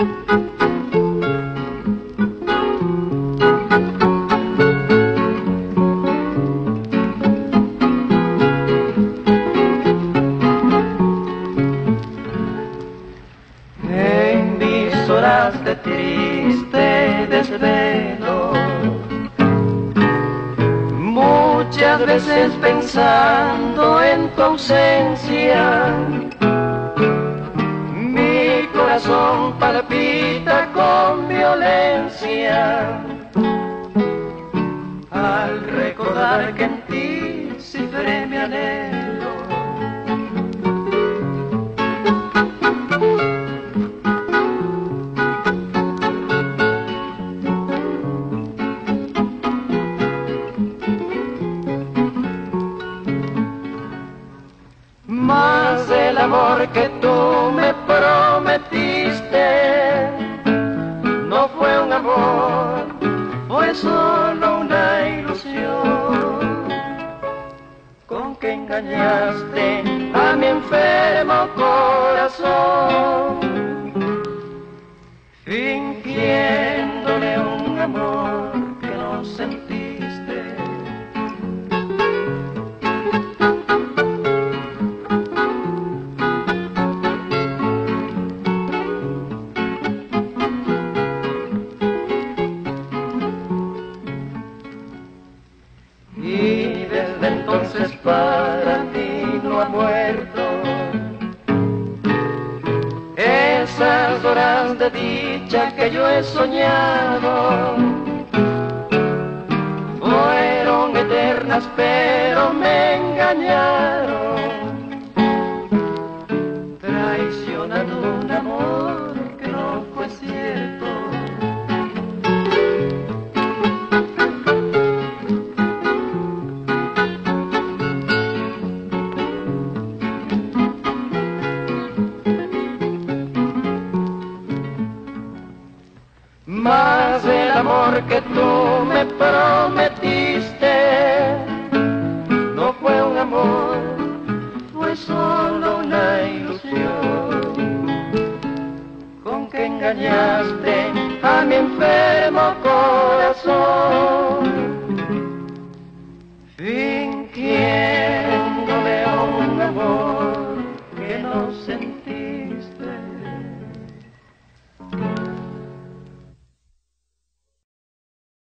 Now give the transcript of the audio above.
En mis horas de triste desvelo, muchas veces pensando en tu ausencia, mi corazón palpita con violencia al recordar que en ti cifré mi anhelo. Más el amor que tú me prometiste no fue un amor, fue solo una ilusión con que engañaste a mi enfermo corazón, fingiéndole un amor que no sentiste. Y desde entonces para ti no ha muerto esas horas de dicha que yo he soñado. Fueron eternas pero me engañaron, traicionando un amor que no fue cierto. Más el amor que tú me prometiste no fue un amor, fue solo una ilusión con que engañaste a mi enfermo corazón, fingiéndole un amor que no sentí.